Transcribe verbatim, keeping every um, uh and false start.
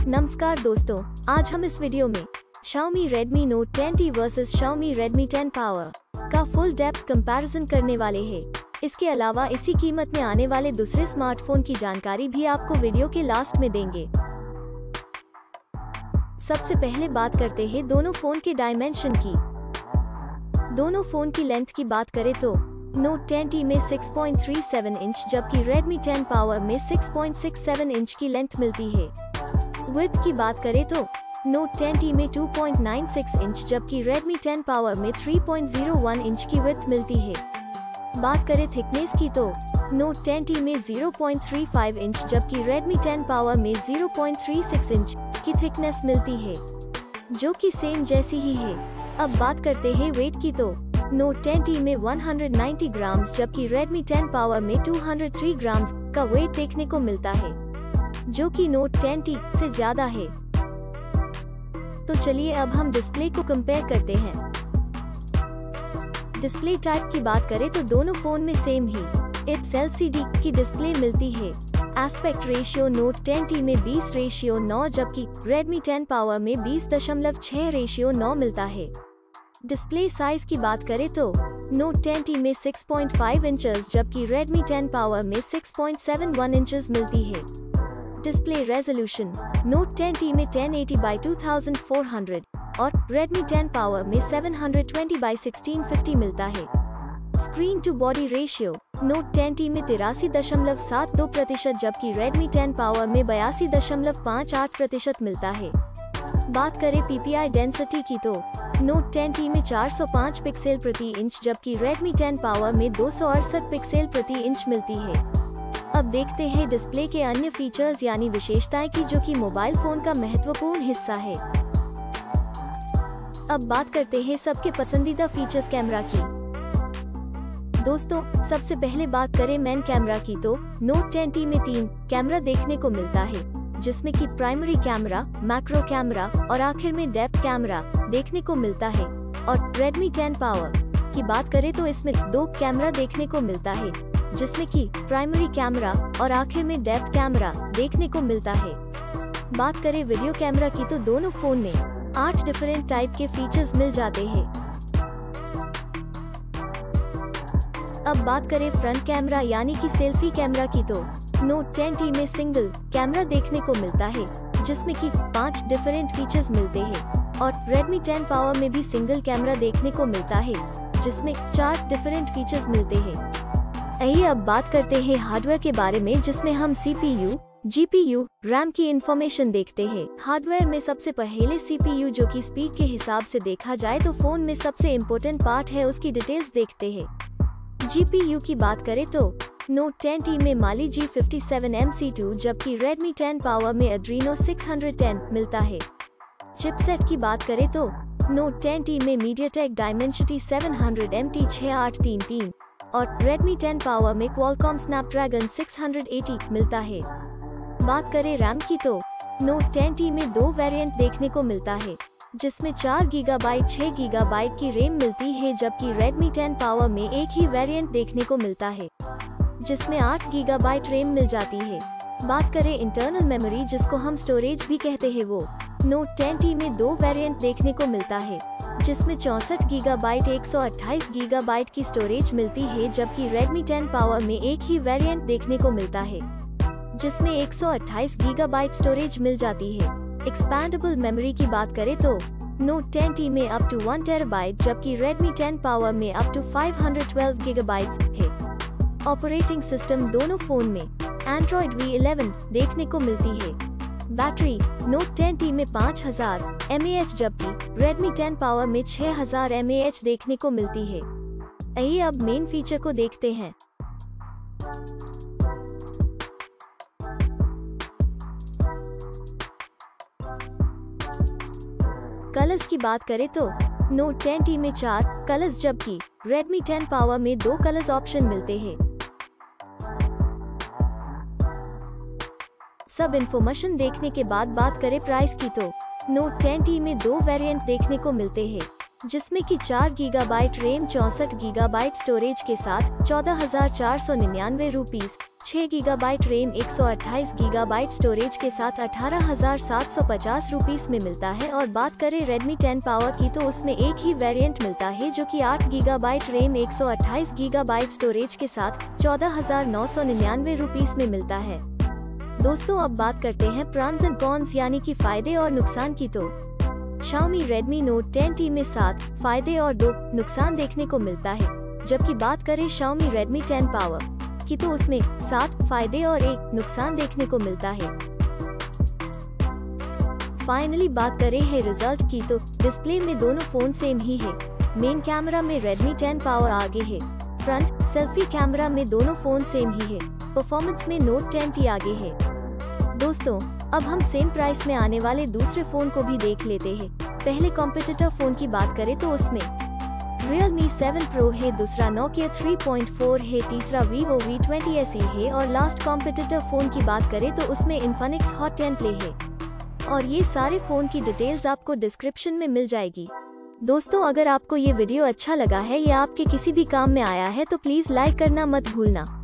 नमस्कार दोस्तों, आज हम इस वीडियो में Xiaomi Redmi Note ten T versus Xiaomi Redmi ten Power का फुल डेप्थ कंपैरिजन करने वाले हैं। इसके अलावा इसी कीमत में आने वाले दूसरे स्मार्टफोन की जानकारी भी आपको वीडियो के लास्ट में देंगे। सबसे पहले बात करते हैं दोनों फोन के डायमेंशन की। दोनों फोन की लेंथ की बात करें तो Note टेन टी में six point three seven inch जबकि Redmi टेन Power में six point six seven inch की लेंथ मिलती है। विड्थ की बात करें तो Note टेन टी में two point nine six inch जबकि Redmi टेन Power में three point zero one inch की विड्थ मिलती है। बात करें थिकनेस की तो Note टेन टी में zero point three five inch जबकि Redmi टेन Power में zero point three six inch की थिकनेस मिलती है, जो कि सेम जैसी ही है। अब बात करते हैं वेट की तो Note टेन टी में वन हंड्रेड नाइंटी ग्राम्स जबकि Redmi टेन Power में टू हंड्रेड थ्री ग्राम्स का वेट देखने को मिलता है, जो कि Note टेन टी से ज्यादा है। तो चलिए अब हम डिस्प्ले को कंपेयर करते हैं। डिस्प्ले टाइप की बात करें तो दोनों फोन में सेम ही I P S L C D की डिस्प्ले मिलती है। Aspect ratio Note ten T में बीस रेशियो नौ जबकि Redmi टेन Power में बीस दशमलव छह रेशियो नौ मिलता है। डिस्प्ले साइज की बात करें तो Note टेन टी में सिक्स पॉइंट फाइव इंचेस जबकि Redmi टेन Power में six point seven one inches मिलती है। Display resolution Note ten T में ten eighty by two thousand four hundred और Redmi टेन Power में seven hundred twenty by sixteen fifty मिलता है। Screen to body ratio Note ten T में तिरासी दशमलव सात दो प्रतिशत जबकि Redmi टेन Power में बयासी दशमलव पाँच आठ प्रतिशत मिलता है। बात करें पी पी आई डेंसिटी की तो Note टेन टी में चार सौ पाँच पिक्सल प्रति इंच जबकि Redmi टेन Power में दो सौ अड़सठ पिक्सल प्रति इंच मिलती है। अब देखते हैं डिस्प्ले के अन्य फीचर्स यानी विशेषताएं की, जो कि मोबाइल फोन का महत्वपूर्ण हिस्सा है। अब बात करते हैं सबके पसंदीदा फीचर्स कैमरा की। दोस्तों, सबसे पहले बात करें मेन कैमरा की तो Note टेन टी में तीन कैमरा देखने को मिलता है, जिसमें कि प्राइमरी कैमरा, मैक्रो कैमरा और आखिर में डेप्थ कैमरा देखने को मिलता है। और Redmi टेन Power की बात करें तो इसमें दो कैमरा देखने को मिलता है, जिसमें कि प्राइमरी कैमरा और आखिर में डेप्थ कैमरा देखने को मिलता है। बात करें वीडियो कैमरा की तो दोनों फोन में आठ डिफरेंट टाइप के फीचर्स मिल जाते हैं। अब बात करें फ्रंट कैमरा यानी कि सेल्फी कैमरा की तो Note टेन टी में सिंगल कैमरा देखने को मिलता है, जिसमें कि पांच डिफरेंट फीचर्स मिलते हैं और Redmi टेन Power में भी सिंगल कैमरा देखने को मिलता है, जिसमें चार डिफरेंट फीचर्स मिलते हैं। आइए अब बात करते हैं हार्डवेयर के बारे में, जिसमें हम C P U, G P U, RAM की इंफॉर्मेशन देखते हैं। हार्डवेयर में सबसे पहले सी पी यू, जो कि स्पीड के हिसाब से देखा जाए तो फोन में सबसे इम्पोर्टेंट पार्ट है, उसकी डिटेल्स देखते हैं। जी पी यू की बात करें तो Note टेन टी में Mali G fifty seven M C two जबकि Redmi टेन Power में Adreno सिक्स हंड्रेड टेन मिलता है। चिपसेट की बात करें तो Note टेन टी में MediaTek Dimensity seven hundred M T six eight three three और Redmi टेन Power में Qualcomm Snapdragon six hundred eighty मिलता है। बात करें रैम की तो Note टेन टी में दो वेरिएंट देखने को मिलता है, जिसमें चार गीगाबाइट छह गीगाबाइट की रैम मिलती है, जबकि Redmi टेन Power में एक ही वेरिएंट देखने को मिलता है, जिसमें आठ गीगाबाइट रैम मिल जाती है। बात करें इंटरनल मेमोरी, जिसको हम स्टोरेज भी कहते हैं, वो Note टेन टी में दो वेरिएंट देखने को मिलता है, जिसमें चौसठ गीगाबाइट एक सौ अट्ठाईस गीगाबाइट की स्टोरेज मिलती है, जबकि Redmi टेन Power में एक ही वेरिएंट देखने को मिलता है, जिसमें एक सौ अट्ठाईस गीगाबाइट स्टोरेज मिल जाती है। एक्सपैंडेबल मेमोरी की बात करें तो Note टेन टी में अप टू वन टेराबाइट जबकि Redmi टेन Power में up to five hundred twelve gigabyte है। ऑपरेटिंग सिस्टम दोनों फोन में Android वी इलेवन देखने को मिलती है। बैटरी Note टेन टी में पाँच हज़ार एम ए एच जबकि Redmi टेन Power में छह हज़ार एम ए एच देखने को मिलती है। आइए अब मेन फीचर को देखते हैं। कलर्स की बात करें तो Note टेन टी में चार कलर्स जबकि Redmi टेन Power में दो कलर्स ऑप्शन मिलते हैं। सब इन्फॉर्मेशन देखने के बाद बात करें प्राइस की तो Note टेन टी में दो वेरिएंट देखने को मिलते हैं, जिसमें कि चार गीगाबाइट रैम चौसठ गीगाबाइट स्टोरेज के साथ चौदह हजार चार सौ निन्यानवे रूपीज छह गीगाबाइट रैम एक सौ अट्ठाईस गीगाबाइट स्टोरेज के साथ अठारह हजार सात सौ पचास रुपीस में मिलता है। और बात करें Redmi टेन पावर की तो उसमें एक ही वेरिएंट मिलता है जो कि आठ गीगाबाइट रैम एक सौ अट्ठाईस गीगाबाइट स्टोरेज के साथ चौदह हजार नौ सौ निन्यानवे रुपीस में मिलता है। दोस्तों अब बात करते हैं प्रॉन्स एंड कॉन्स यानी कि फायदे और नुकसान की तो Xiaomi Redmi Note ten T में सात फायदे और दो नुकसान देखने को मिलता है, जबकि बात करें Xiaomi Redmi टेन पावर की तो उसमें सात फायदे और एक नुकसान देखने को मिलता है। फाइनली बात करें है रिजल्ट की तो डिस्प्ले में दोनों फोन सेम ही है। मेन कैमरा में Redmi टेन पावर आगे है, फ्रंट सेल्फी कैमरा में दोनों फोन सेम ही है, परफॉर्मेंस में Note टेन टी आगे है। दोस्तों अब हम सेम प्राइस में आने वाले दूसरे फोन को भी देख लेते हैं। पहले कॉम्पिटिटर फोन की बात करें तो उसमें Realme सेवन Pro है, दूसरा Nokia थ्री पॉइंट फोर है, तीसरा Vivo V twenty S E है और लास्ट कॉम्पिटिटर फोन की बात करें तो उसमें Infinix Hot टेन Play है। और ये सारे फोन की डिटेल्स आपको डिस्क्रिप्शन में मिल जाएगी। दोस्तों अगर आपको ये वीडियो अच्छा लगा है या आपके किसी भी काम में आया है तो प्लीज लाइक करना मत भूलना।